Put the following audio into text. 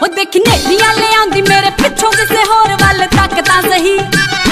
देख नेरिया ले आंदी मेरे पिछों किसे होर वाल तक तां सही।